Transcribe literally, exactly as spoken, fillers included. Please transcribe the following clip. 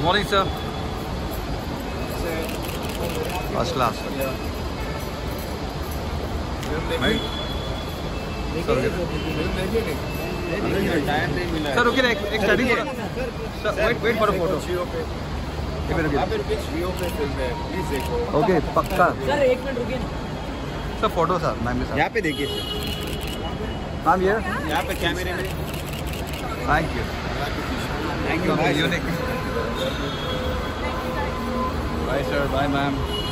morning, sir. First class. Right? Sir रुकिए ना, एक study photo sir, wait wait for a photo. Okay पक्का sir एक minute रुकिए सर, फोटो सर मैम के साथ। यहाँ पे देखिए मैम ये यहाँ पे कैमरे में। Thank you thank you unique. Bye sir, bye ma'am.